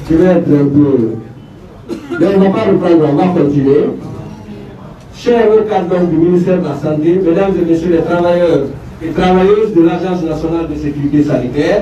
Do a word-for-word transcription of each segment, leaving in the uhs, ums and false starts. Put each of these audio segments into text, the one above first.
je vais être un peu... Mais on ne va pas reprendre, on va continuer. Chers cadres du ministère de la Santé, mesdames et messieurs les travailleurs et travailleuses de l'Agence nationale de sécurité sanitaire,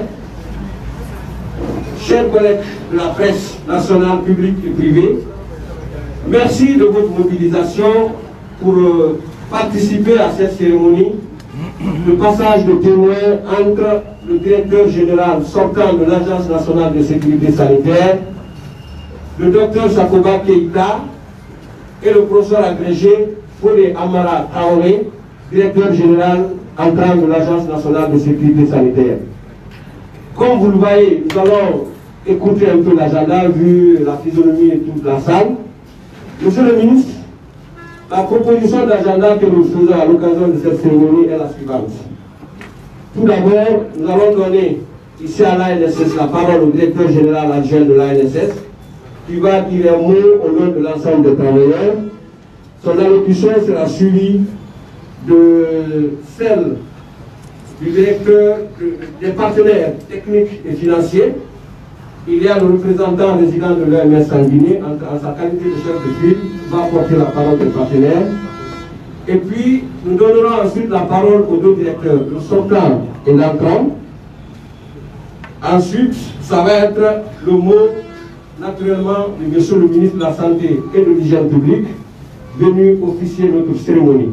chers collègues de la presse nationale, publique et privée, merci de votre mobilisation pour euh, participer à cette cérémonie de passage de témoins entre le directeur général sortant de l'Agence nationale de sécurité sanitaire, le docteur Sakoba Keïta et le professeur agrégé Fodé Amara Traoré, directeur général entrant de l'Agence nationale de sécurité sanitaire. Comme vous le voyez, nous allons écouter un peu l'agenda vu la physionomie et toute la salle. Monsieur le ministre, la proposition d'agenda que nous faisons à l'occasion de cette cérémonie est la suivante. Tout d'abord, nous allons donner ici à l'A N S S la parole au directeur général adjoint de l'A N S S qui va dire un mot au nom de l'ensemble des travailleurs. Son allocution sera suivie de celle du directeur des partenaires techniques et financiers. Il y a le représentant résident de l'O M S en Guinée, en, en sa qualité de chef de file, va porter la parole des partenaires. Et puis, nous donnerons ensuite la parole aux deux directeurs, le sortant et l'entrant. Ensuite, ça va être le mot, naturellement, de monsieur le ministre de la Santé et de l'Hygiène publique, venu officier notre cérémonie.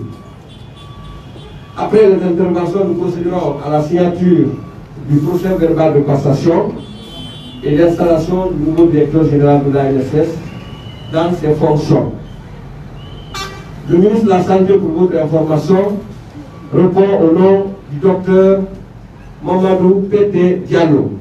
Après les interventions, nous procéderons à la signature du procès verbal de passation et l'installation du nouveau directeur général de l'A N S S dans ses fonctions. Le ministre de la Santé, pour votre information, répond au nom du docteur Mamadou Pété Diallo.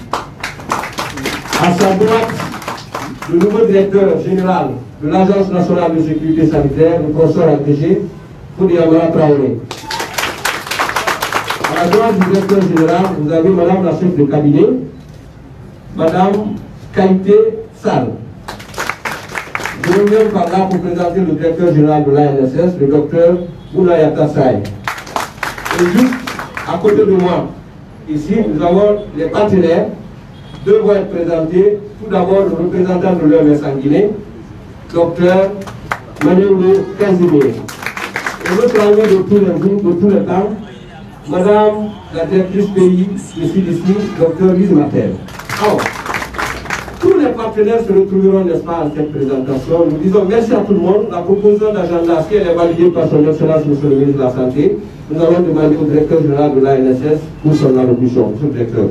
À sa droite, le nouveau directeur général de l'Agence nationale de sécurité sanitaire, le professeur agrégé Fodé Amara Traoré. À la droite du directeur général, vous avez madame la chef de cabinet, madame Kaïté Sall. Je reviens par là pour présenter le directeur général de l'A N S S, le docteur Bounayata Saï. Et juste à côté de moi, ici, nous avons les partenaires. Deux vont être présentés. Tout d'abord, le représentant de l'O M S en Guinée, docteur Manuel Casimir. Et notre ami de tous les jours, de tous les temps, madame la directrice pays de C D C, docteur Lise Matel. Alors, tous les partenaires se retrouveront, n'est-ce pas, en cette présentation. Nous disons merci à tout le monde. La proposition d'agenda, si elle est validée par son excellence, monsieur le ministre de la Santé, nous allons demander au directeur général de l'A N S S pour son allocution. Monsieur le directeur.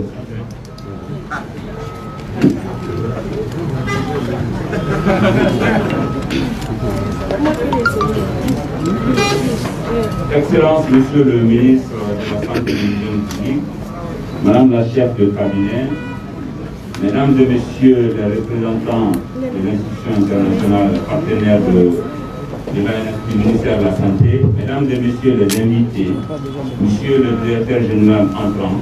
Excellence, monsieur le ministre de la Santé et de l'Hygiène publique, madame la chef de cabinet, mesdames et messieurs les représentants de l'institution internationale partenaire de, de l'A N S S, du ministère de la Santé, mesdames et messieurs les invités, monsieur le directeur général entrant,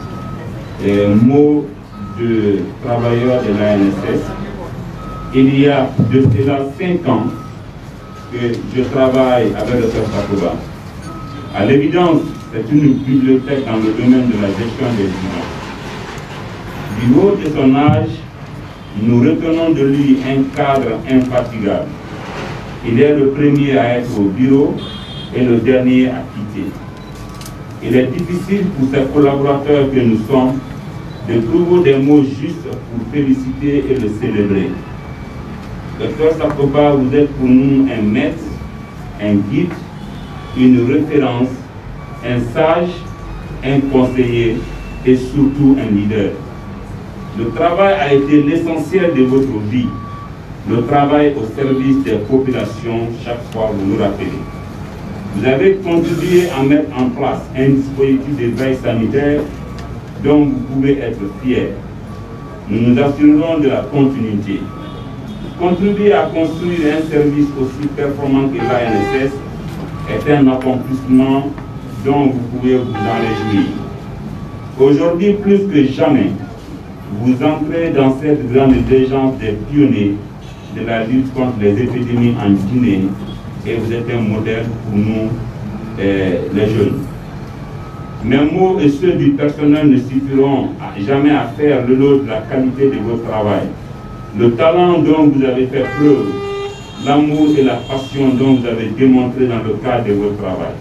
et mots de travailleurs de l'A N S S, il y a de cela cinq ans que je travaille avec le docteur Sakoba. À l'évidence, c'est une bibliothèque dans le domaine de la gestion des humains. Du haut de son âge, nous retenons de lui un cadre infatigable. Il est le premier à être au bureau et le dernier à quitter. Il est difficile pour ses collaborateurs que nous sommes de trouver des mots justes pour féliciter et le célébrer. Docteur Sakoba, vous êtes pour nous un maître, un guide, une référence, un sage, un conseiller et surtout un leader. Le travail a été l'essentiel de votre vie. Le travail au service des populations, chaque fois vous nous rappelez. Vous avez contribué à mettre en place un dispositif de veille sanitaire dont vous pouvez être fiers. Nous nous assurerons de la continuité. Contribuer à construire un service aussi performant que l'A N S S est un accomplissement dont vous pouvez vous en réjouir. Aujourd'hui, plus que jamais, vous entrez dans cette grande légende des pionniers de la lutte contre les épidémies en Guinée et vous êtes un modèle pour nous, euh, les jeunes. Mes mots et ceux du personnel ne suffiront jamais à faire le lot de la qualité de votre travail. le talent dont vous avez fait preuve, l'amour et la passion dont vous avez démontré dans le cadre de votre travail.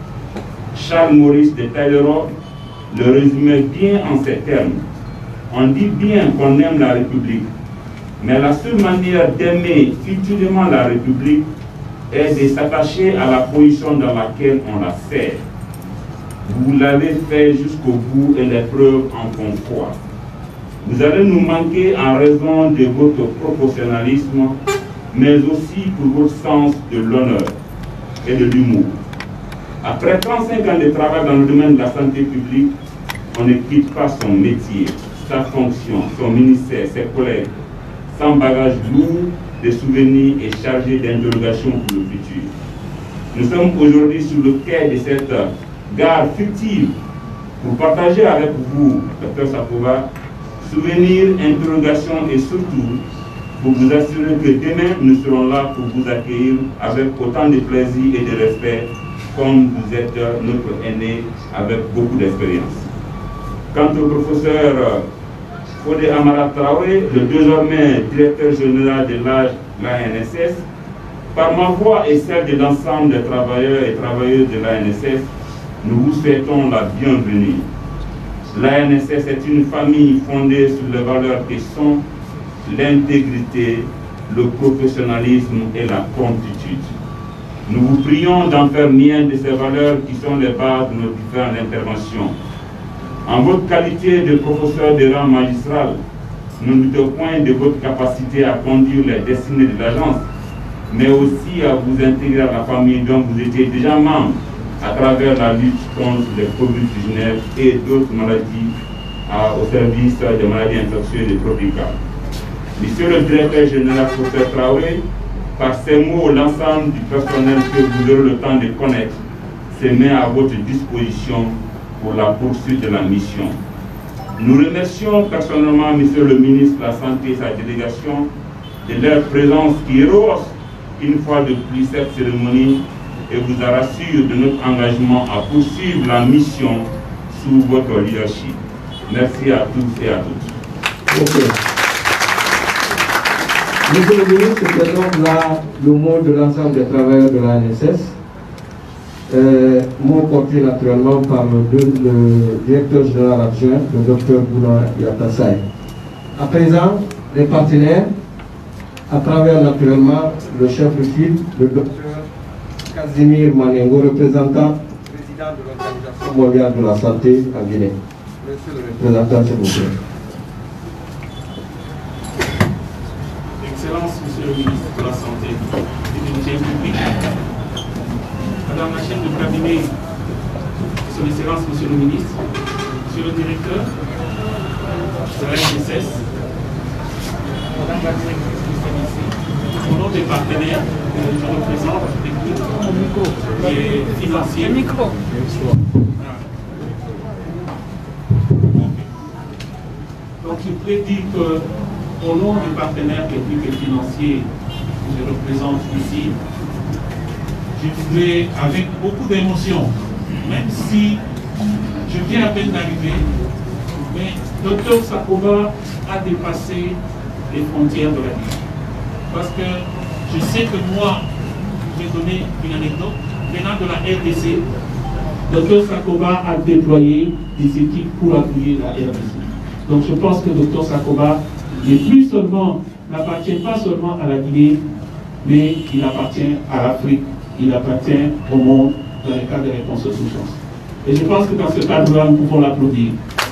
Charles Maurice de Taillero le résumait bien en ces termes. On dit bien qu'on aime la République, mais la seule manière d'aimer utilement la République est de s'attacher à la position dans laquelle on la sert. Vous l'avez fait jusqu'au bout et les preuves en font foi. Vous allez nous manquer en raison de votre proportionnalisme, mais aussi pour votre sens de l'honneur et de l'humour. Après trente-cinq ans de travail dans le domaine de la santé publique, on ne quitte pas son métier, sa fonction, son ministère, ses collègues, sans bagage lourd de souvenirs et chargé d'interrogations pour le futur. Nous sommes aujourd'hui sur le quai de cette gare fictive pour partager avec vous, docteur Sakova, souvenirs, interrogations et surtout pour vous assurer que demain nous serons là pour vous accueillir avec autant de plaisir et de respect comme vous êtes notre aîné avec beaucoup d'expérience. Quant au professeur Fodé Amara Traoré, le désormais directeur général de l'A N S S, par ma voix et celle de l'ensemble des travailleurs et travailleuses de l'A N S S, nous vous souhaitons la bienvenue. L'A N S S est une famille fondée sur les valeurs qui sont l'intégrité, le professionnalisme et la promptitude. Nous vous prions d'en faire mien de ces valeurs qui sont les bases de nos différentes interventions. En votre qualité de professeur de rang magistral, nous ne doutons point de votre capacité à conduire les destinées de l'agence, mais aussi à vous intégrer à la famille dont vous étiez déjà membre à travers la lutte contre les Covid dix-neuf et d'autres maladies à, au service des maladies infectieuses et tropicales. Monsieur le directeur général, professeur Traoré, par ces mots, l'ensemble du personnel que vous aurez le temps de connaître se met à votre disposition pour la poursuite de la mission. Nous remercions personnellement Monsieur le ministre de la Santé et sa délégation de leur présence qui rehausse une fois de plus cette cérémonie et vous rassure de notre engagement à poursuivre la mission sous votre leadership. Merci à tous et à toutes. Okay. Monsieur le ministre, c'est donc là le mot de l'ensemble des travailleurs de l'A N S S. Euh, mot porté naturellement par le, le directeur général adjoint, le docteur Bouna Yatassaï. À présent, les partenaires, à travers naturellement le chef de file, le docteur Casimir Manengo, représentant, président de l'Organisation mondiale de la santé en Guinée. Monsieur le représentant, s'il vous plaît. Excellence, Monsieur le ministre de la Santé et de l'Hygiène publique, Madame la chef de cabinet, Son Excellence, Monsieur le ministre, Monsieur le directeur de la N S S, Madame la directrice du C D C, au nom des partenaires que je représente, techniques et financiers. Donc je voudrais dire qu'au nom des partenaires techniques et financiers que je représente ici, je voudrais, avec beaucoup d'émotion, même si je viens à peine d'arriver, mais docteur Sakova a dépassé les frontières de la vie. Parce que je sais que moi, je vais donner une anecdote, venant de la R D C, docteur Sakova a déployé des équipes pour appuyer la R D C. Donc je pense que docteur Sakova n'est plus seulement, n'appartient pas seulement à la Guinée, mais il appartient à l'Afrique. Il appartient au monde dans le cadre des réponses aux urgences. Et je pense que dans ce cadre-là, nous pouvons l'applaudir.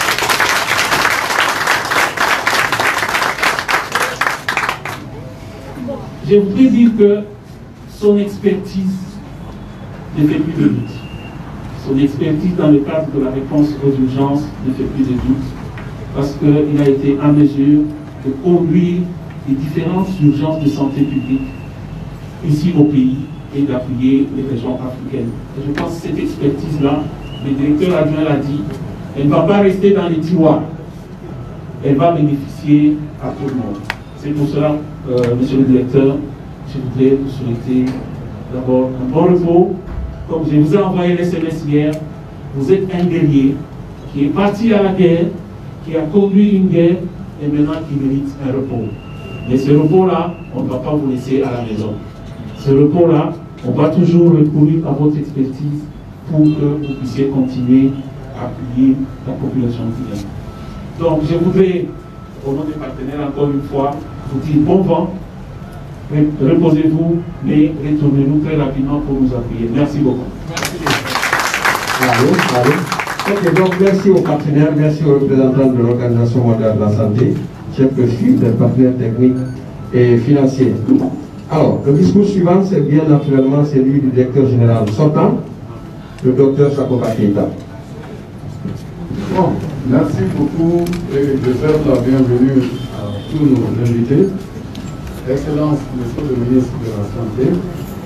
Je voudrais dire que son expertise ne fait plus de doute. Son expertise dans le cadre de la réponse aux urgences ne fait plus de doute, parce qu'il a été en mesure de conduire les différentes urgences de santé publique ici au pays, et d'appuyer les régions africaines. Et je pense que cette expertise-là, le directeur adjoint l'a dit, elle ne va pas rester dans les tiroirs. Elle va bénéficier à tout le monde. C'est pour cela, euh, monsieur le directeur, je voudrais vous souhaiter d'abord un bon repos. Comme je vous ai envoyé l'S M S hier, vous êtes un guerrier qui est parti à la guerre, qui a conduit une guerre et maintenant qui mérite un repos. Mais ce repos-là, on ne va pas vous laisser à la maison. Ce repos-là, on va toujours recourir à votre expertise pour que vous puissiez continuer à appuyer la population guinéenne. Donc, je voudrais, au nom des partenaires, encore une fois, vous dire bon vent. Reposez-vous, mais retournez-nous très rapidement pour nous appuyer. Merci beaucoup. Merci. Allô, allô. Ok, donc merci aux partenaires, merci aux représentants de l'Organisation mondiale de la santé, chef de file des partenaires techniques et financiers. Alors, le discours suivant, c'est bien naturellement celui du directeur général sortant, le docteur Sakoba Keïta. Bon, merci beaucoup et de faire la bienvenue à tous nos invités. Excellence, Monsieur le ministre de la Santé,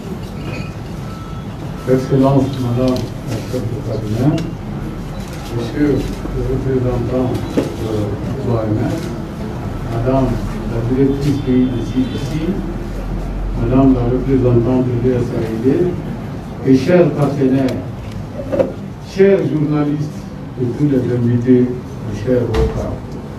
Excellence, Madame la chef de cabinet, Monsieur le représentant de l'O M S, Madame la directrice pays de C D C, Madame la représentante de l'U S A I D, et chers partenaires, chers journalistes et tous les invités du cher Wokar.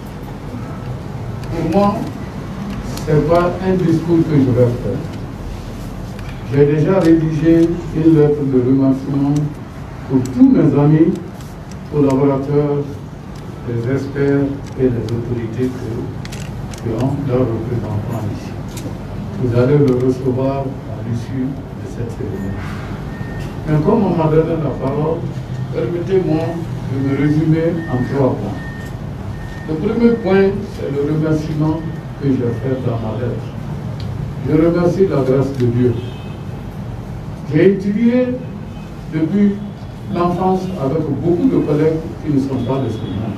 Pour moi, ce n'est pas un discours que je vais faire. J'ai déjà rédigé une lettre de remerciement pour tous mes amis, collaborateurs, les experts et les autorités qui ont leurs représentants ici. Vous allez le recevoir à l'issue de cette cérémonie. Mais comme on m'a donné la parole, permettez-moi de me résumer en trois points. Le premier point, c'est le remerciement que je fais dans ma lettre. Je remercie la grâce de Dieu. J'ai étudié depuis l'enfance avec beaucoup de collègues qui ne sont pas des soignants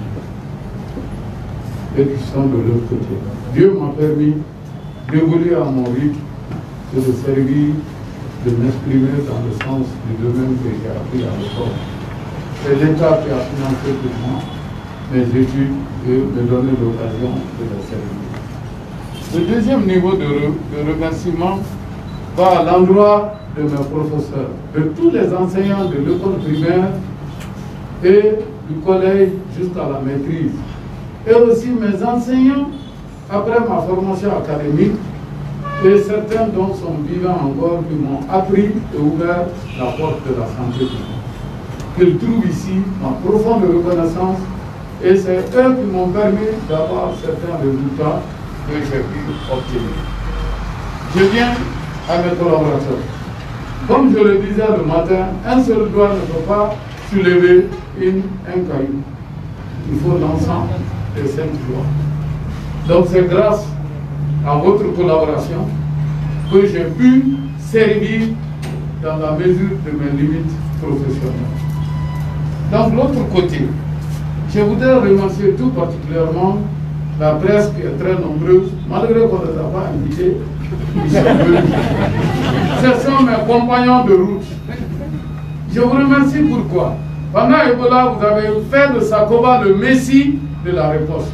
et qui sont de l'autre côté. Dieu m'a permis d'évoluer à mon rythme, de me servir, de m'exprimer dans le sens du domaine que j'ai appris à l'école. C'est l'État qui a financé pour moi mes études et me donné l'occasion de les servir. Le deuxième niveau de, re, de remerciement va à l'endroit de mes professeurs, de tous les enseignants de l'école primaire et du collège jusqu'à la maîtrise. Et aussi mes enseignants après ma formation académique et certains dont sont vivants encore qui m'ont appris et ouvert la porte de la santé publique. Qu'ils trouvent ici ma profonde reconnaissance et c'est eux qui m'ont permis d'avoir certains résultats que j'ai pu obtenir. Je viens à mes collaborateurs. Comme je le disais le matin, un seul doigt ne peut pas soulever une, un caillou. Il faut l'ensemble des cinq doigts. Donc c'est grâce à votre collaboration que j'ai pu servir dans la mesure de mes limites professionnelles. Donc l'autre côté, je voudrais remercier tout particulièrement la presse qui est très nombreuse, malgré qu'on ne les a pas invités, ils sont venus. Ce sont mes compagnons de route. Je vous remercie pourquoi. Pendant Ebola, vous avez fait de Sakoba le messie de la réponse.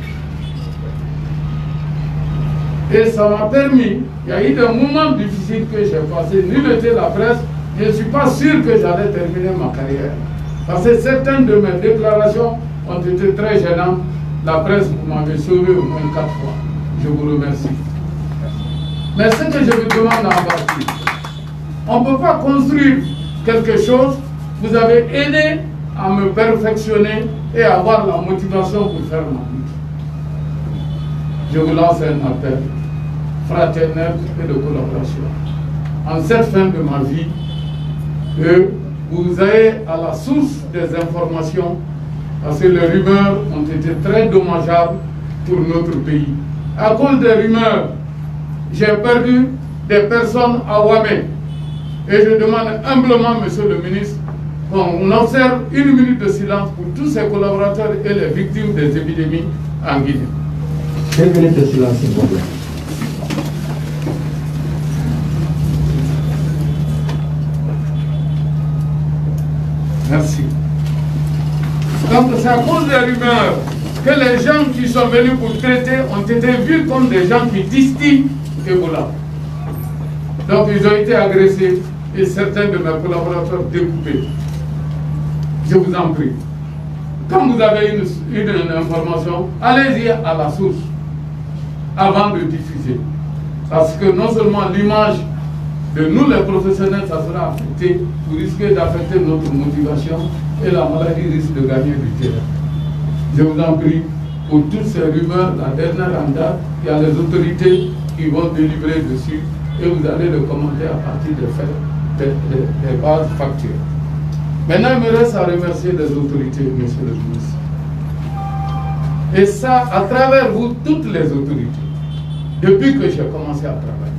Et ça m'a permis, il y a eu des moments difficiles que j'ai passés, nul était la presse, je ne suis pas sûr que j'allais terminer ma carrière. Parce que certaines de mes déclarations ont été très gênantes. La presse, vous m'avez sauvé au moins quatre fois. Je vous remercie. Mais ce que je vous demande en partie, on ne peut pas construire quelque chose, vous avez aidé à me perfectionner et à avoir la motivation pour faire ma lutte. Je vous lance un appel fraternel et de collaboration. En cette fin de ma vie, que vous ayez à la source des informations, parce que les rumeurs ont été très dommageables pour notre pays. À cause des rumeurs, j'ai perdu des personnes à Ouamé. Et je demande humblement, Monsieur le ministre, qu'on observe une minute de silence pour tous ces collaborateurs et les victimes des épidémies en Guinée. Une minute de silence, s'il vous plaît. Merci. Donc c'est à cause des rumeurs que les gens qui sont venus pour traiter ont été vus comme des gens qui distillent Ebola. Donc ils ont été agressés et certains de mes collaborateurs découpés. Je vous en prie. Quand vous avez une, une, une information, allez-y à la source avant de diffuser. Parce que non seulement l'image de nous les professionnels, ça sera affecté, vous risquez d'affecter notre motivation et la maladie risque de gagner du terrain. Je vous en prie, pour toutes ces rumeurs, la dernière en date, il y a les autorités qui vont délivrer dessus et vous allez le commenter à partir des faits, des, des, des bases factuelles. Maintenant, il me reste à remercier les autorités, monsieur le ministre. Et ça, à travers vous, toutes les autorités, depuis que j'ai commencé à travailler.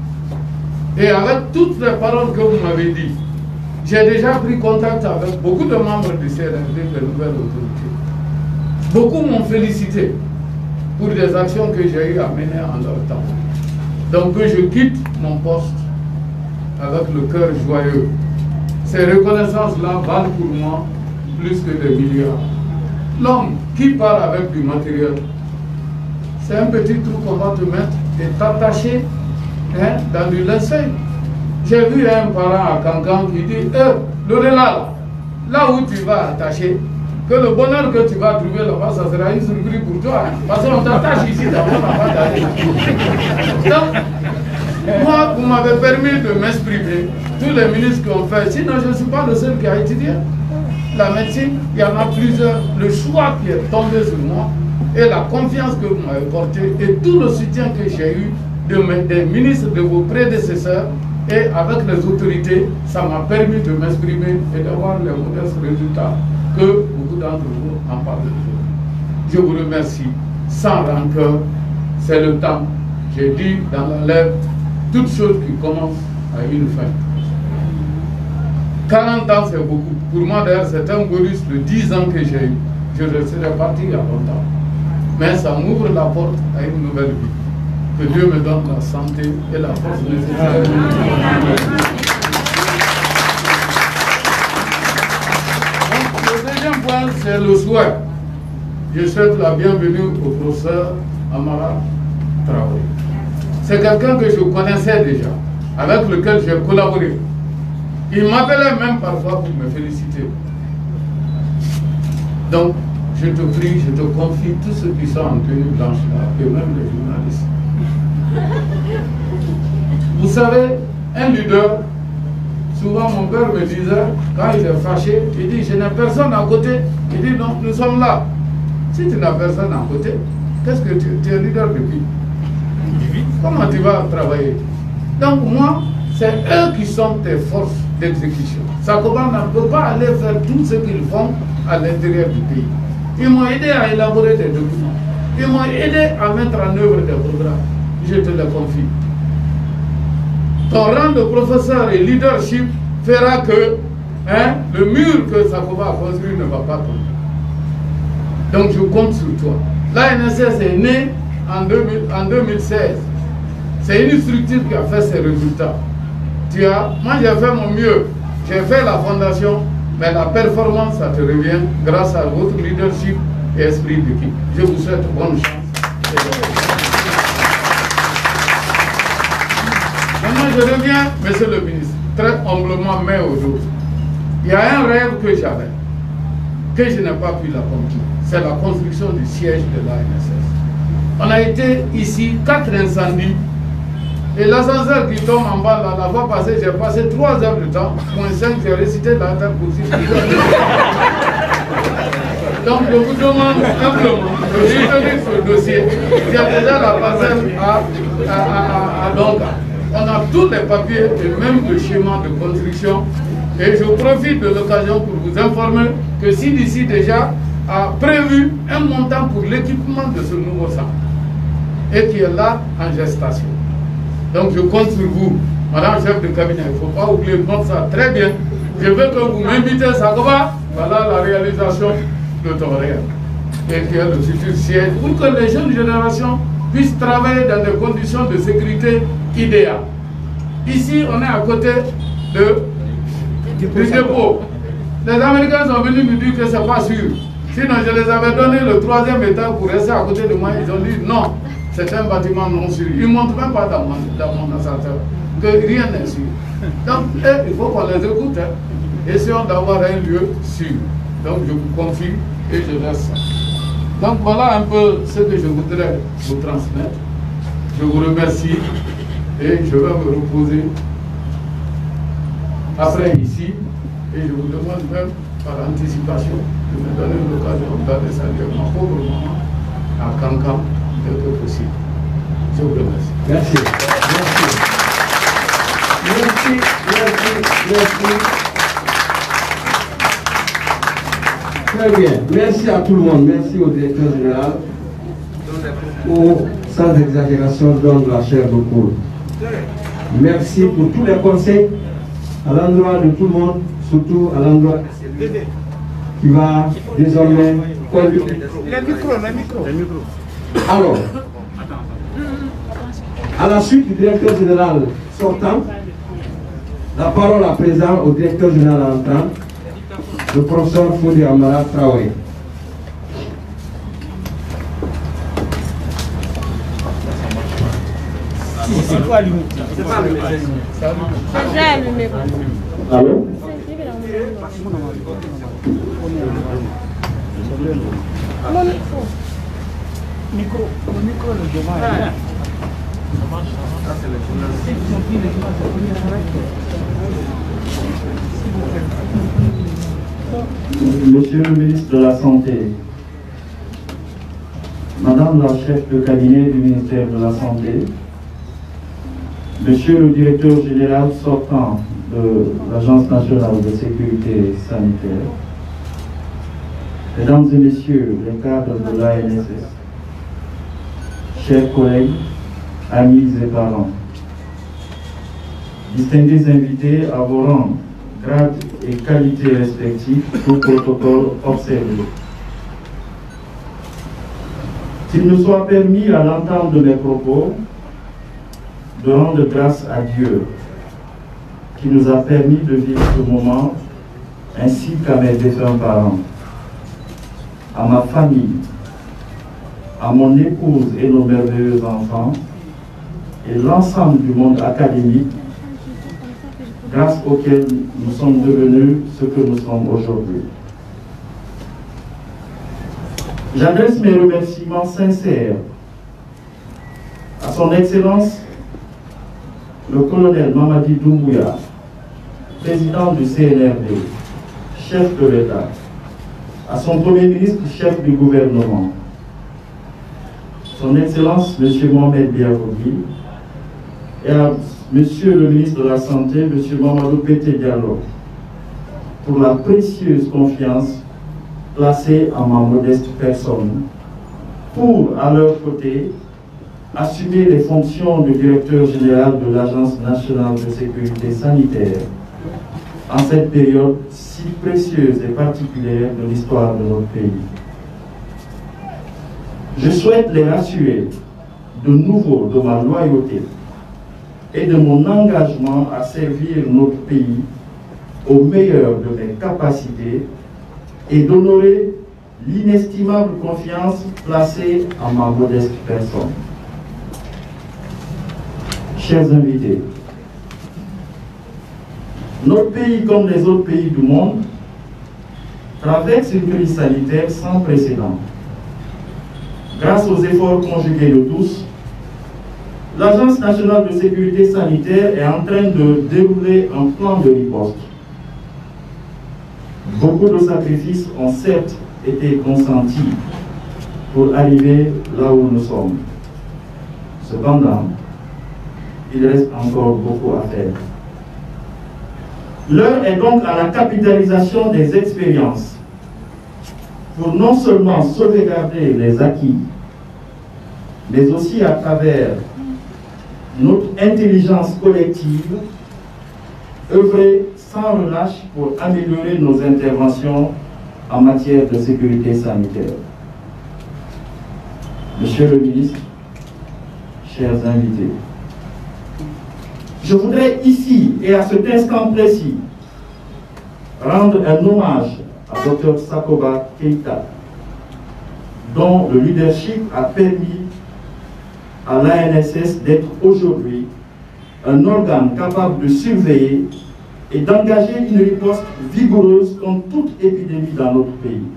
Et avec toutes les paroles que vous m'avez dites, j'ai déjà pris contact avec beaucoup de membres du C R N D, de nouvelles autorités. Beaucoup m'ont félicité pour des actions que j'ai eu à mener en leur temps. Donc je quitte mon poste avec le cœur joyeux. Ces reconnaissances-là valent pour moi plus que des milliards. L'homme qui part avec du matériel, c'est un petit trou qu'on va te mettre et t'attacher hein, dans du linceul. J'ai vu un parent à Cancan qui dit eh, Lorella, là, là où tu vas attacher, que le bonheur que tu vas trouver là-bas, ça sera une surprise pour toi. Hein, parce qu'on t'attache ici, d'abord, on n'a pas d'aller. Donc, moi, vous m'avez permis de m'exprimer. Tous les ministres qui ont fait, sinon je ne suis pas le seul qui a étudié la médecine, il y en a plusieurs. Le choix qui est tombé sur moi et la confiance que vous m'avez portée et tout le soutien que j'ai eu de mes, des ministres, de vos prédécesseurs et avec les autorités, ça m'a permis de m'exprimer et d'avoir les modestes résultats que beaucoup d'entre vous en parlent. Je vous remercie sans rancœur. C'est le temps. J'ai dit dans la lettre, toute chose qui commence à une fin. quarante ans, c'est beaucoup. Pour moi, d'ailleurs, c'est un bonus de dix ans que j'ai eu. Je serais parti il y a longtemps. Mais ça m'ouvre la porte à une nouvelle vie. Que Dieu me donne la santé et la force nécessaire. Donc, le deuxième point, c'est le souhait. Je souhaite la bienvenue au professeur Amara Traoré. C'est quelqu'un que je connaissais déjà, avec lequel j'ai collaboré. Il m'appelait même parfois pour me féliciter. Donc, je te prie, je te confie tous ceux qui sont en tenue blanche là, et même les journalistes. Vous savez, un leader, souvent mon père me disait, quand il est fâché, il dit, je n'ai personne à côté. Il dit, non, nous sommes là. Si tu n'as personne à côté, qu'est-ce que tu, tu es leader de qui? Comment tu vas travailler? Donc moi, c'est eux qui sont tes forces d'exécution. Sakoba ne peut pas aller faire tout ce qu'ils font à l'intérieur du pays. Ils m'ont aidé à élaborer des documents. Ils m'ont aidé à mettre en œuvre des programmes. Je te le confie. Ton rang de professeur et leadership fera que hein, le mur que Sakoba a construit ne va pas tomber. Donc je compte sur toi. L'A N S S est né en, deux mille, en deux mille seize. C'est une structure qui a fait ses résultats. Tu as, moi j'ai fait mon mieux. J'ai fait la fondation, mais la performance, ça te revient grâce à votre leadership et esprit d'équipe. Je vous souhaite bonne chance. Maintenant, je reviens, monsieur le ministre, très humblement, mais au dos. Il y a un rêve que j'avais, que je n'ai pas pu l'accomplir. C'est la construction du siège de l'A N S S. On a été ici, quatre incendies. Et l'ascenseur qui tombe en bas, là, la fois passée, j'ai passé trois heures de temps. Moins cinq, j'ai récité la terre possible. Donc, je vous demande simplement de retenir ce dossier. Il y a déjà la parcelle à, à, à, à Donga. On a tous les papiers et même le schéma de construction. Et je profite de l'occasion pour vous informer que C D C déjà a prévu un montant pour l'équipement de ce nouveau centre. Et qui est là en gestation. Donc je compte sur vous, madame chef de cabinet, il ne faut pas oublier, note ça très bien. Je veux que vous m'invitez, Sakoba, voilà la réalisation de ton rêve. Et qui est le futur siège, pour que les jeunes générations puissent travailler dans des conditions de sécurité idéales. Ici, on est à côté de, du dépôt. Les Américains sont venus me dire que ce n'est pas sûr. Sinon, je les avais donné le troisième étage pour rester à côté de moi. Ils ont dit non. C'est un bâtiment non sûr. Ils ne montrent même pas dans mon, dans mon ascenseur que rien n'est sûr. Donc, eh, il faut qu'on les écoute. Hein. Essayons d'avoir un lieu sûr. Donc, je vous confie et je laisse ça. Donc, voilà un peu ce que je voudrais vous transmettre. Je vous remercie. Et je vais me reposer après ici. Et je vous demande même par anticipation de me donner l'occasion d'aller saluer ma pauvre maman à Kankan dès que possible. Je vous remercie. Merci. Merci. Merci. Merci. Merci. Très bien. Merci à tout le monde. Merci au directeur général. Pour, sans exagération, donne la chair de poule. Merci pour tous les conseils à l'endroit de tout le monde, surtout à l'endroit qui va désormais conduire. Le micro, le micro. Alors, à la suite du directeur général sortant, la parole à présent au directeur général entrant, le professeur Fodi Amara Traoré. C'est quoi allumé? C'est pas allumé. C'est déjà allumé. Allô? Mon micro. Micro, le micro, le devant. Monsieur le ministre de la Santé, Madame la chef de cabinet du ministère de la Santé, Monsieur le directeur général sortant de l'Agence nationale de sécurité sanitaire, Mesdames et Messieurs les cadres de l'A N S S, chers collègues, amis et parents, distingués invités à vos rangs, grades et qualités respectifs, tout protocole observé. Qu'il me soit permis à l'entente de mes propos de rendre grâce à Dieu qui nous a permis de vivre ce moment ainsi qu'à mes défunts parents, à ma famille, à mon épouse et nos merveilleux enfants et l'ensemble du monde académique grâce auquel nous sommes devenus ce que nous sommes aujourd'hui. J'adresse mes remerciements sincères à son Excellence le colonel Mamadi Doumbouya, président du C N R D, chef de l'État, à son Premier ministre, chef du gouvernement, son Excellence M. Mohamed Biakoui, et à M. le ministre de la Santé, M. Mamadou Pété Diallo, pour la précieuse confiance placée en ma modeste personne, pour, à leur côté, assumer les fonctions de directeur général de l'Agence nationale de sécurité sanitaire en cette période si précieuse et particulière de l'histoire de notre pays. Je souhaite les rassurer de nouveau de ma loyauté et de mon engagement à servir notre pays au meilleur de mes capacités et d'honorer l'inestimable confiance placée en ma modeste personne. Chers invités, notre pays, comme les autres pays du monde, traverse une crise sanitaire sans précédent. Grâce aux efforts conjugués de tous, l'Agence nationale de sécurité sanitaire est en train de dérouler un plan de riposte. Beaucoup de sacrifices ont certes été consentis pour arriver là où nous sommes. Cependant, il reste encore beaucoup à faire. L'heure est donc à la capitalisation des expériences pour non seulement sauvegarder les acquis, mais aussi à travers notre intelligence collective, œuvrer sans relâche pour améliorer nos interventions en matière de sécurité sanitaire. Monsieur le ministre, chers invités, je voudrais ici et à cet instant précis rendre un hommage à Docteur Sakoba Keïta, dont le leadership a permis à l'A N S S d'être aujourd'hui un organe capable de surveiller et d'engager une riposte vigoureuse contre toute épidémie dans notre pays.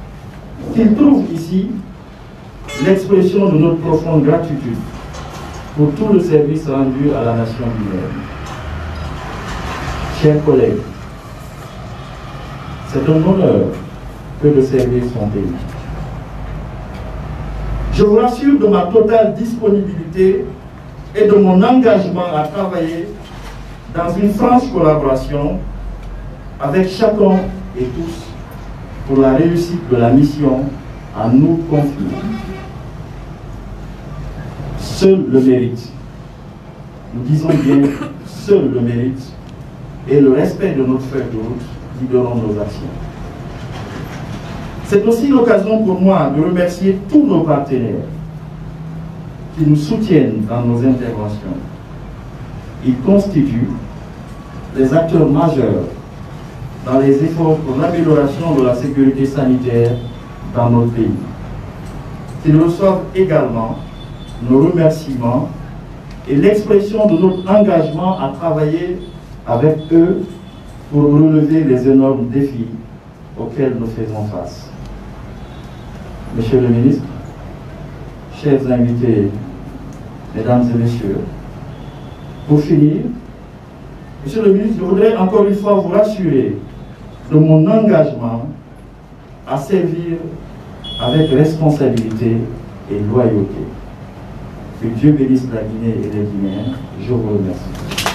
Qu'il trouve ici l'expression de notre profonde gratitude pour tout le service rendu à la nation guinéenne. Chers collègues, c'est un honneur que de servir son pays. Je vous rassure de ma totale disponibilité et de mon engagement à travailler dans une franche collaboration avec chacun et tous pour la réussite de la mission à nous confier. Seul le mérite, nous disons bien seul le mérite et le respect de notre feuille de route guideront nos actions. C'est aussi l'occasion pour moi de remercier tous nos partenaires qui nous soutiennent dans nos interventions. Ils constituent les acteurs majeurs dans les efforts pour l'amélioration de la sécurité sanitaire dans notre pays. Ils reçoivent également nos remerciements et l'expression de notre engagement à travailler avec eux pour relever les énormes défis auxquels nous faisons face. Monsieur le ministre, chers invités, mesdames et messieurs, pour finir, Monsieur le ministre, je voudrais encore une fois vous rassurer de mon engagement à servir avec responsabilité et loyauté. Que Dieu bénisse la Guinée et les Guinéens. Je vous remercie.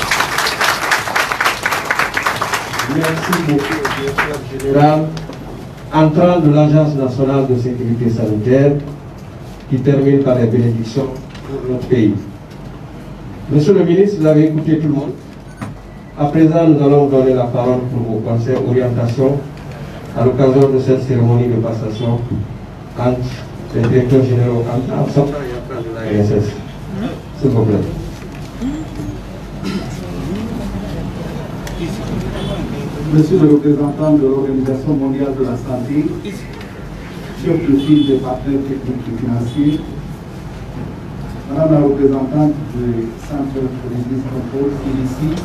Merci beaucoup au directeur général entrant de l'Agence nationale de sécurité sanitaire qui termine par les bénédictions pour notre pays. Monsieur le ministre, vous avez écouté tout le monde. À présent, nous allons donner la parole pour vos conseils orientations à l'occasion de cette cérémonie de passation entre les directeurs généraux en sortant et en train de la R S S. S'il vous plaît. Monsieur le représentant de l'Organisation mondiale de la santé, chef de file des partenaires techniques et financiers, Madame la représentante du Centre de Business Control, ici,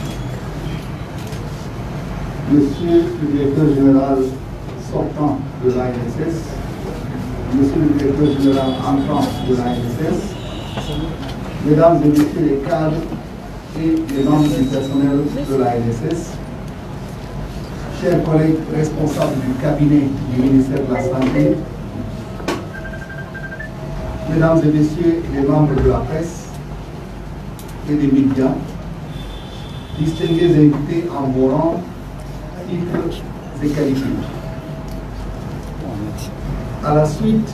Monsieur le directeur général sortant de l'A N S S, Monsieur le directeur général entrant de l'A N S S, Mesdames et Messieurs les cadres et les membres du personnel de l'A N S S, chers collègues responsables du cabinet du ministère de la Santé, Mesdames et Messieurs les membres de la presse et des médias, distingués invités en vos rangs, titres et qualités. À la suite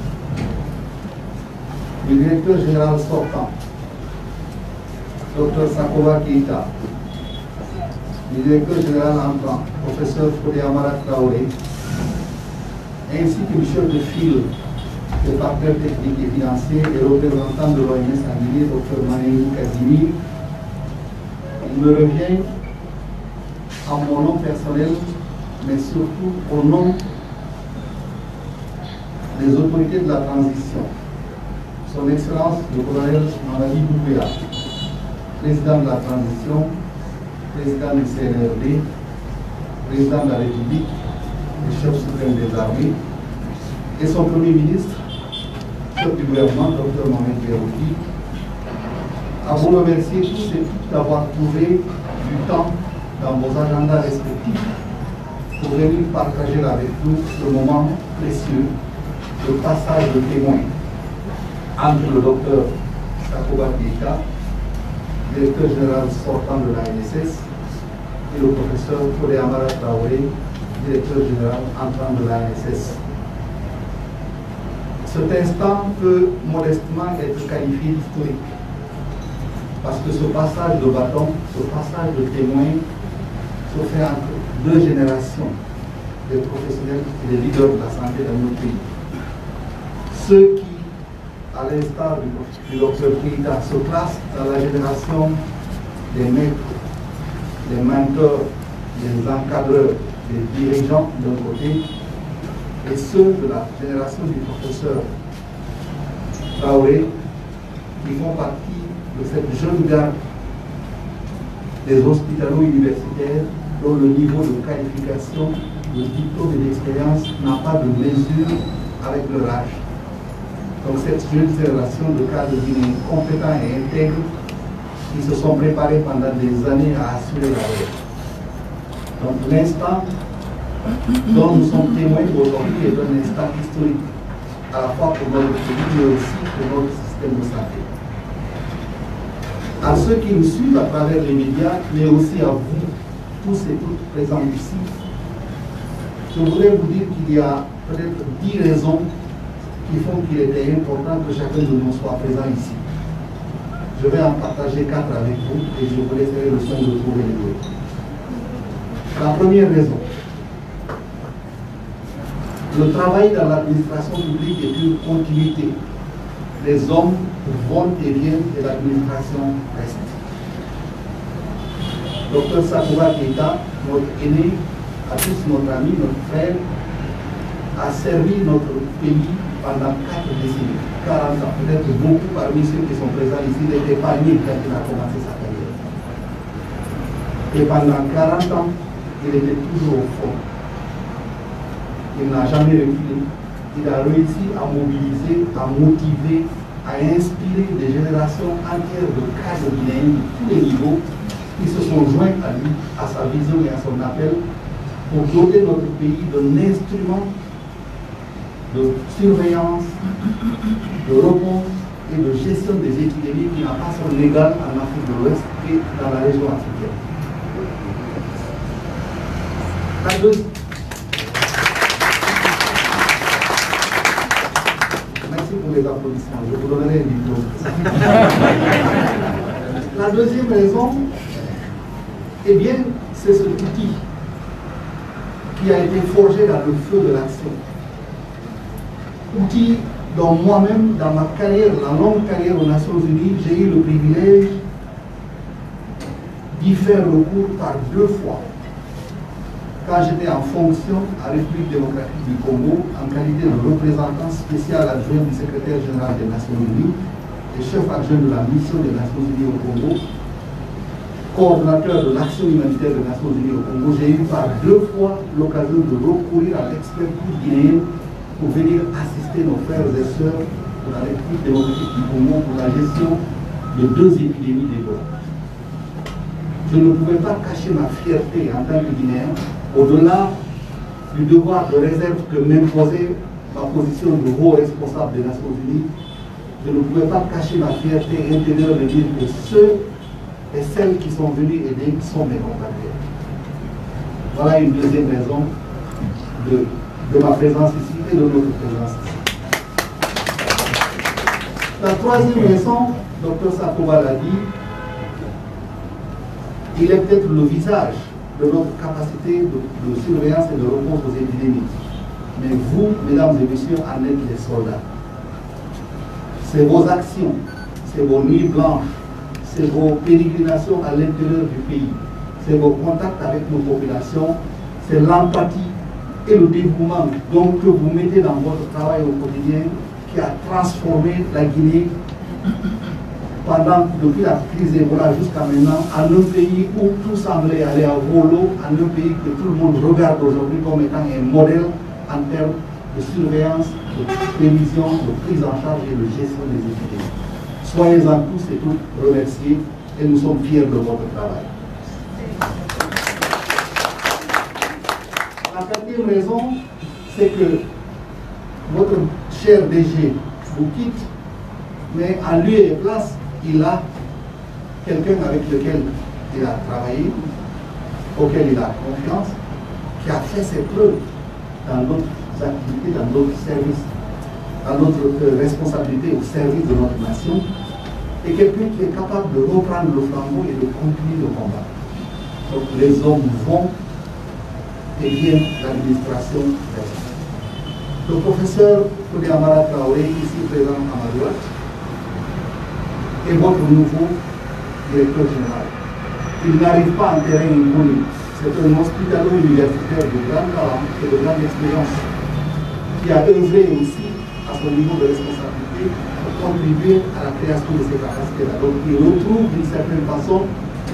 du directeur général sortant, docteur Sakoba Keïta, du directeur général entrant, professeur Fodé Amara Traoré, ainsi que le chef de file des partenaires techniques et financiers et représentant de l'O M S en Guinée, docteur Manéou Kazimi, il me revient en mon nom personnel, mais surtout au nom des autorités de la transition, Son Excellence le colonel Mamadi Doumbouya, président de la transition, président du C N R D, président de la République, le chef suprême des armées, et son premier ministre, chef du gouvernement, docteur Mohamed Berouki, à vous remercier tous et toutes d'avoir trouvé du temps dans vos agendas respectifs pour venir partager avec nous ce moment précieux de passage de témoin entre le docteur Sakoba Keïta, directeur général sortant de l'A N S S, et le professeur Fodé Amara Traoré, directeur général entrant de l'A N S S. Cet instant peut modestement être qualifié d'historique, parce que ce passage de bâton, ce passage de témoin, se fait entre deux générations de professionnels et de leaders de la santé dans notre pays. Ceux qui, à l'instar du, du docteur Keïta, se classent dans la génération des maîtres, des mentors, des encadreurs, des dirigeants d'un côté, et ceux de la génération du professeur Traoré, qui font partie de cette jeune garde des hospitalo-universitaires dont le niveau de qualification, de diplôme et d'expérience n'a pas de mesure avec leur âge. Donc cette jeune génération de cadres guinéens compétents et intègres qui se sont préparés pendant des années à assurer la relève. Donc l'instant dont nous sommes témoins aujourd'hui est un instant historique, à la fois pour notre pays, mais aussi pour notre système de santé. À ceux qui nous suivent à travers les médias, mais aussi à vous, tous et toutes présents ici, je voudrais vous dire qu'il y a peut-être dix raisons qui font qu'il était important que chacun de nous soit présent ici. Je vais en partager quatre avec vous et je vous laisserai le soin de trouver les autres. La première raison, le travail dans l'administration publique est une continuité. Les hommes vont et viennent et l'administration reste. Docteur Sakouba Keïta, notre aîné, à tous notre ami, notre frère, a servi notre pays pendant quatre décennies, quarante ans. Peut-être beaucoup parmi ceux qui sont présents ici n'étaient pas nés quand il a commencé sa carrière. Et pendant quarante ans, il était toujours au fond. Il n'a jamais reculé. Il a réussi à mobiliser, à motiver, à inspirer des générations entières de cadres guinéens de tous les niveaux qui se sont joints à lui, à sa vision et à son appel pour doter notre pays d'un instrument de surveillance, de réponse et de gestion des épidémies qui n'a pas son égal en Afrique de l'Ouest et dans la région africaine. La deuxième. Merci pour les applaudissements, je vous donnerai un diplôme. La deuxième raison, eh bien, c'est cet outil qui a été forgé dans le feu de l'action. Outil dont moi-même, dans ma carrière, la longue carrière aux Nations Unies, j'ai eu le privilège d'y faire recours par deux fois. Quand j'étais en fonction à République démocratique du Congo, en qualité de représentant spécial adjoint du secrétaire général des Nations Unies et chef adjoint de la mission des Nations Unies au Congo, coordonnateur de l'action humanitaire des Nations Unies au Congo, j'ai eu par deux fois l'occasion de recourir à l'expertise guinéenne pour venir assister nos frères et sœurs de la République démocratique du Congo pour la gestion de deux épidémies d'Ebola. Je ne pouvais pas cacher ma fierté en tant que Guinéen, au-delà du devoir de réserve que m'imposait ma position de haut responsable des Nations Unies. Je ne pouvais pas cacher ma fierté intérieure de dire que ceux et celles qui sont venus aider sont mes compatriotes. Voilà une deuxième raison de, de ma présence ici et de notre présence ici. La troisième raison, docteur Sakouba l'a dit, il est peut-être le visage de notre capacité de, de surveillance et de réponse aux épidémies. Mais vous, mesdames et messieurs, en êtes les soldats. C'est vos actions, c'est vos nuits blanches, c'est vos pérégrinations à l'intérieur du pays, c'est vos contacts avec nos populations, c'est l'empathie et le dévouement donc, que vous mettez dans votre travail au quotidien qui a transformé la Guinée pendant, depuis la crise Ebola jusqu'à maintenant, en un pays où tout semblait aller à volo, en un pays que tout le monde regarde aujourd'hui comme étant un modèle en termes de surveillance, de prévision, de prise en charge et de gestion des épidémies. Soyez-en tous et toutes remerciés et nous sommes fiers de votre travail. La quatrième raison, c'est que votre cher D G vous quitte, mais à lieu et place, il a quelqu'un avec lequel il a travaillé, auquel il a confiance, qui a fait ses preuves dans d'autres activités, dans d'autres services, dans notre euh, responsabilité au service de notre nation, et quelqu'un qui est capable de reprendre le flambeau et de continuer le combat. Donc les hommes vont et viennent, l'administration reste. Le professeur Koudi Amara Traoré, ici présent à ma droite, est votre nouveau directeur général. Il n'arrive pas en terrain inconnu. C'est un hospitalo-universitaire de grand talent et de grande expérience qui a œuvré aussi à son niveau de responsabilité pour contribuer à la création de ces capacités-là. Donc il retrouve d'une certaine façon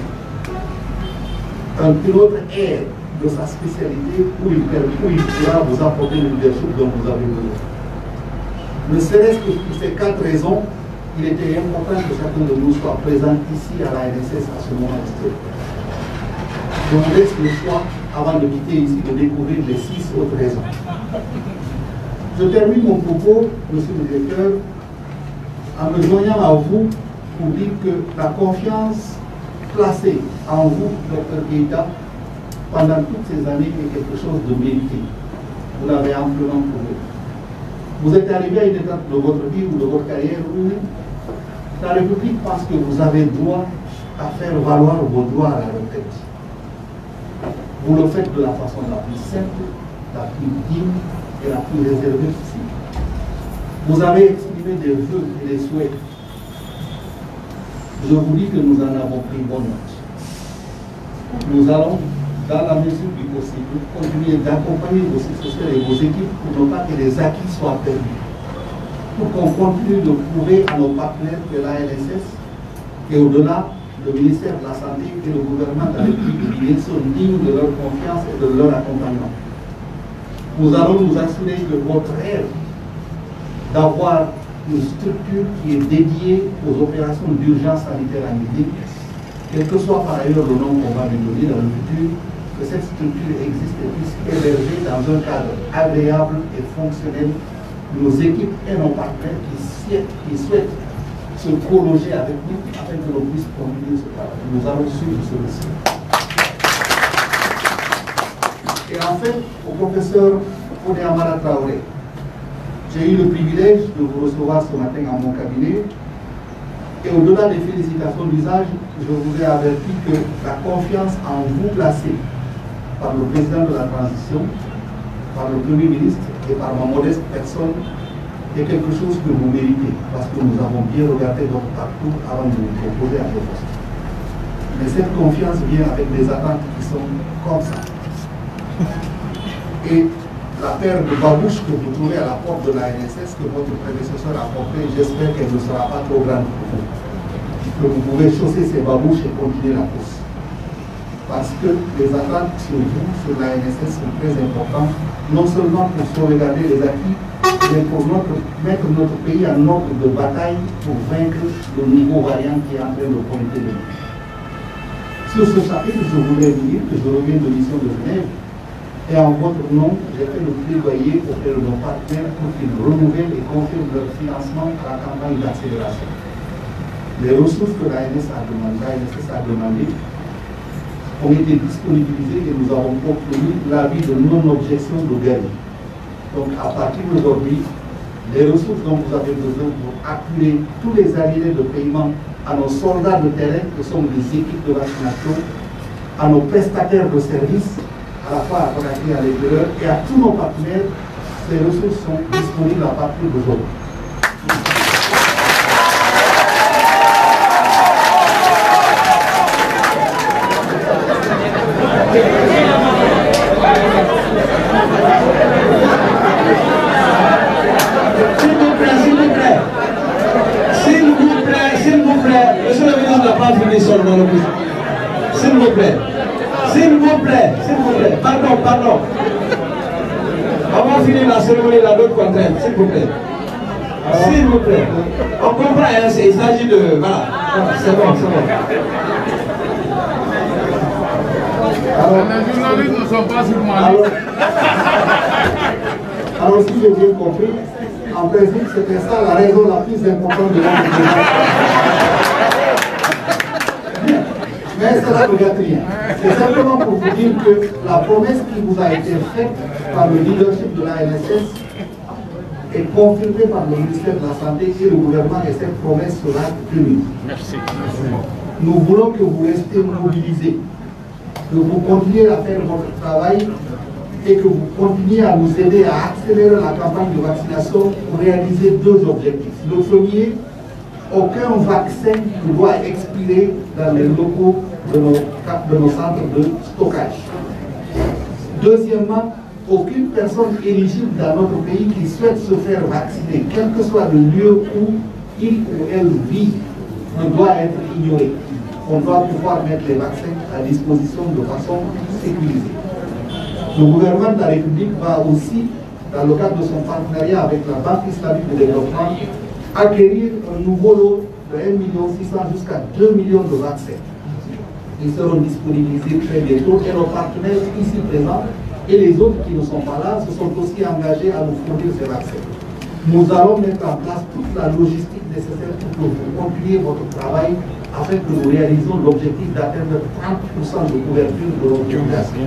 un autre air de sa spécialité où il, où il pourra vous apporter le leadership dont vous avez besoin. Ne serait-ce que pour ces quatre raisons, il était important que chacun de nous soit présent ici à la N S S à ce moment historique. Je vous laisse le choix, avant de quitter ici, de découvrir les six autres raisons. Je termine mon propos, monsieur le directeur, en me joignant à vous pour dire que la confiance placée en vous, docteur Keïta, pendant toutes ces années est quelque chose de mérité. Vous l'avez amplement prouvé. Vous êtes arrivé à une étape de votre vie ou de votre carrière où la République pense que vous avez droit à faire valoir vos droits à la retraite. Vous le faites de la façon la plus simple, la plus digne et la plus réservée possible. Vous avez exprimé des vœux et des souhaits. Je vous dis que nous en avons pris bonne note. Nous allons, dans la mesure du possible, continuer d'accompagner vos successeurs et vos équipes pour ne pas que les acquis soient perdus. Pour qu'on continue de prouver à nos partenaires que l'A N S S et au-delà, le ministère de la Santé et le gouvernement de la République sont dignes de leur confiance et de leur accompagnement. Nous allons nous assurer que votre rêve d'avoir une structure qui est dédiée aux opérations d'urgence sanitaire à midi, quel que soit par ailleurs le nom qu'on va lui donner dans le futur, que cette structure existe et puisse héberger dans un cadre agréable et fonctionnel nos équipes et nos partenaires qui souhaitent, qui souhaitent se prolonger avec nous afin que l'on puisse continuer ce travail. Nous allons suivre ce dossier. Et en fait, au professeur Oudé Amara Traoré, j'ai eu le privilège de vous recevoir ce matin à mon cabinet. Et au-delà des félicitations d'usage, je vous ai averti que la confiance en vous placée par le président de la transition, par le Premier ministre et par ma modeste personne est quelque chose que vous méritez, parce que nous avons bien regardé votre parcours avant de vous proposer à vos postes. Mais cette confiance vient avec des attentes qui sont comme ça. Et la paire de babouches que vous trouvez à la porte de la N S S que votre prédécesseur a portée, j'espère qu'elle ne sera pas trop grande pour vous. Que vous pouvez chausser ces babouches et continuer la course. Parce que les attentes sur vous, sur la N S S, sont très importantes, non seulement pour sauvegarder les acquis, mais pour notre, mettre notre pays en ordre de bataille pour vaincre le nouveau variant qui est en train de pointer le bout. Sur ce chapitre, je voudrais vous dire que je reviens de mission de Genève et en votre nom, j'ai fait le plaidoyer auprès de nos partenaires pour qu'ils renouvellent et confirment leur financement à la campagne d'accélération. Les ressources que la N S a demandé, la N S S a demandé ont été disponibilisées et nous avons obtenu l'avis de non-objection de Gavi. Donc à partir d'aujourd'hui, les ressources dont vous avez besoin pour appuyer tous les alliés de paiement à nos soldats de terrain, qui sont des équipes de vaccination, à nos prestataires de services, à la fois à Conakry, à l'intérieur, et à tous nos partenaires, ces ressources sont disponibles à partir d'aujourd'hui. S'il vous plaît, s'il vous plaît, s'il vous plaît, pardon, pardon. On va finir la cérémonie dans d'autres contraintes, s'il vous plaît. S'il vous plaît. On comprend, hein, il s'agit de... Voilà, c'est bon, c'est bon. Alors, les journalistes ne sont pas sur moi. Alors, alors si j'ai bien compris, en principe, c'était ça la raison la plus importante de notre débat. Mais cela ne gâte rien. C'est simplement pour vous dire que la promesse qui vous a été faite par le leadership de la N S S est confirmée par le ministère de la Santé et le gouvernement, et cette promesse sera tenue. Merci. Nous voulons que vous restiez mobilisés, que vous continuiez à faire votre travail et que vous continuiez à nous aider à accélérer la campagne de vaccination pour réaliser deux objectifs. Le premier, aucun vaccin ne doit expirer dans les locaux de nos, de nos centres de stockage. Deuxièmement, aucune personne éligible dans notre pays qui souhaite se faire vacciner, quel que soit le lieu où il ou elle vit, ne doit être ignoré. On doit pouvoir mettre les vaccins à disposition de façon sécurisée. Le gouvernement de la République va aussi dans le cadre de son partenariat avec la Banque islamique de développement, acquérir un nouveau lot de un million six cent mille jusqu'à deux millions de vaccins. Ils seront disponibilisés très bientôt et nos partenaires ici présents et les autres qui ne sont pas là se sont aussi engagés à nous fournir ces vaccins. Nous allons mettre en place toute la logistique nécessaire pour que vous continuiez votre travail afin que nous réalisions l'objectif d'atteindre trente pour cent de couverture de notre population.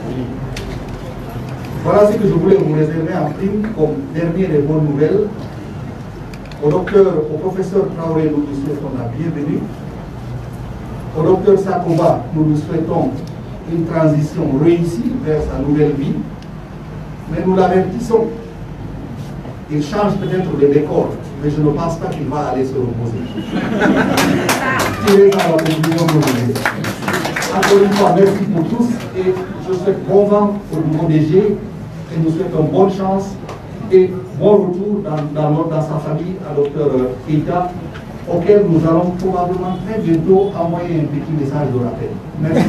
Voilà ce que je voulais vous réserver en prime comme dernière et bonne nouvelle. Au docteur, au professeur Traoré, nous lui souhaitons la bienvenue. Au docteur Sakoba, nous lui souhaitons une transition réussie vers sa nouvelle vie. Mais nous l'avertissons. Il change peut-être de décor, mais je ne pense pas qu'il va aller se reposer. Tirez dans la conclusion de l'année. Encore une fois, merci pour tous et je souhaite bon vent au nouveau D G et nous souhaitons bonne chance et bon retour dans, dans, notre, dans sa famille à docteur Keita, auquel nous allons probablement très bientôt envoyer un petit message de rappel. Merci.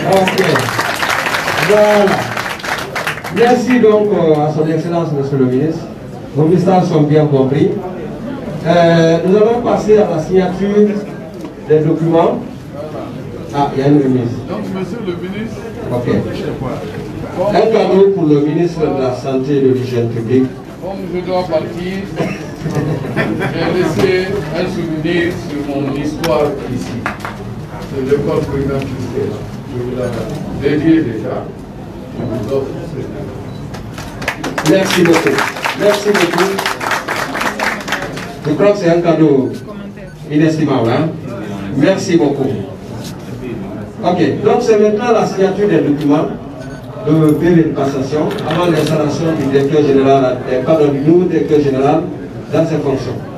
Voilà. Merci donc à son Excellence, Monsieur le Ministre. Vos messages sont bien compris. Euh, nous allons passer à la signature des documents. Ah, il y a une remise. Donc, Monsieur le Ministre, ok. Un cadeau pour le ministre de la Santé et de l'Hygiène publique. Comme je dois partir, j'ai laissé un souvenir sur mon histoire ici. C'est l'école primaire Christelle. Je vous l'ai dédié déjà. Je vous offre ce cadeau. Merci beaucoup. Merci beaucoup. Je crois que c'est un cadeau inestimable. Hein? Merci beaucoup. Ok, donc c'est maintenant la signature des documents de P V de passation avant l'installation du directeur général, pardon, du nouveau directeur général dans ses fonctions.